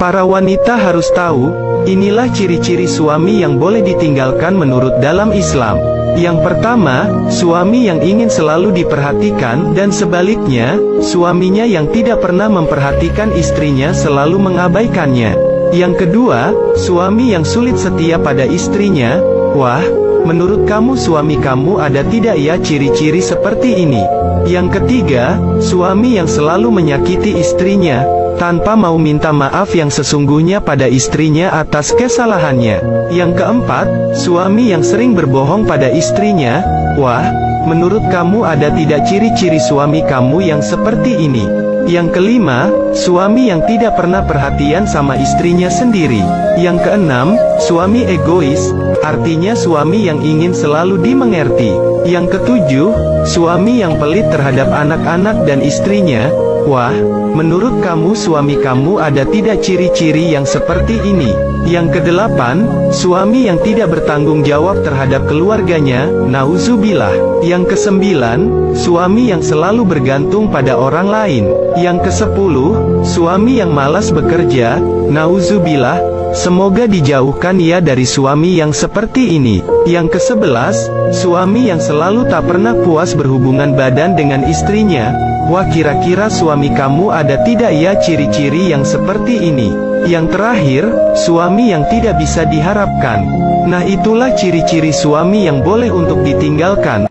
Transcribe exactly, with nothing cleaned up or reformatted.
Para wanita harus tahu, inilah ciri-ciri suami yang boleh ditinggalkan menurut dalam Islam. Yang pertama, suami yang ingin selalu diperhatikan, dan sebaliknya, suaminya yang tidak pernah memperhatikan istrinya selalu mengabaikannya. Yang kedua, suami yang sulit setia pada istrinya. Wah, menurut kamu suami kamu ada tidak ya ciri-ciri seperti ini? Yang ketiga, suami yang selalu menyakiti istrinya, tanpa mau minta maaf yang sesungguhnya pada istrinya atas kesalahannya. Yang keempat, suami yang sering berbohong pada istrinya. Wah, menurut kamu ada tidak ciri-ciri suami kamu yang seperti ini? Yang kelima, suami yang tidak pernah perhatian sama istrinya sendiri. Yang keenam, suami egois, artinya suami yang ingin selalu dimengerti. Yang ketujuh, suami yang pelit terhadap anak-anak dan istrinya. Wah, menurut kamu suami kamu ada tidak ciri-ciri yang seperti ini? Yang kedelapan, suami yang tidak bertanggung jawab terhadap keluarganya. Nauzubillah. Yang kesembilan, suami yang selalu bergantung pada orang lain. Yang kesepuluh, suami yang malas bekerja. Nauzubillah. Semoga dijauhkan ia dari suami yang seperti ini. Yang kesebelas, suami yang selalu tak pernah puas berhubungan badan dengan istrinya. Wah, kira-kira suami kamu ada tidak ya ciri-ciri yang seperti ini? Yang terakhir, suami yang tidak bisa diharapkan. Nah, itulah ciri-ciri suami yang boleh untuk ditinggalkan.